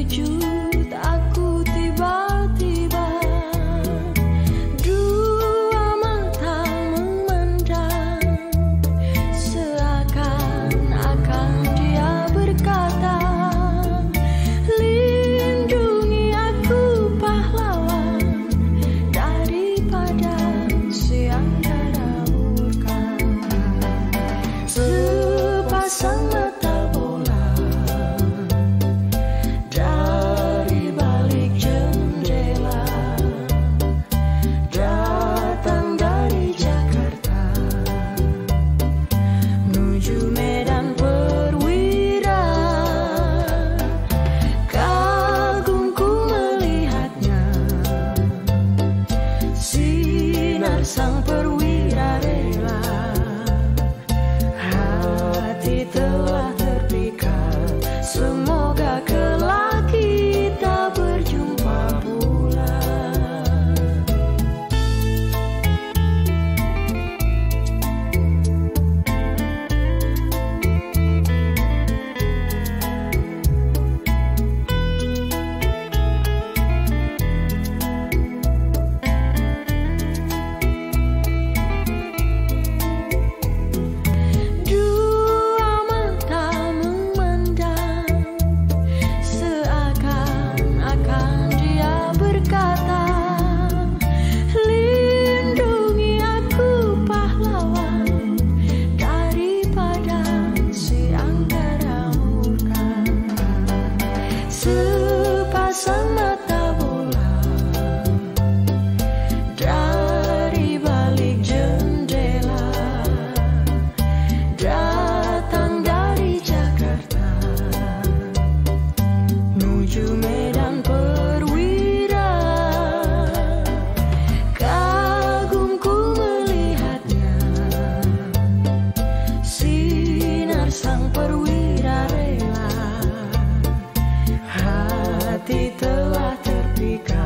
terkejut aku tiba-tiba, dua mata memandang, seakan-akan dia berkata, lindungi aku pahlawan daripada siang dara murka. Sepasang mata bola dari balik jendela, datang dari Jakarta menuju Medan Perwira. Kagumku melihatnya, sinar sang perwira rela. Hati telah terpikat, semoga kelak kita berjumpa pula. Dua mata memandang, seakan-akan dia berkata, lindungi aku pahlawan daripada siang dara murka. Sepasang mata bola dari balik jendela, datang dari Jakarta menuju Medan Perwira. Kagumku melihatnya, sinar sang perwira rela. Hati telah terpikat,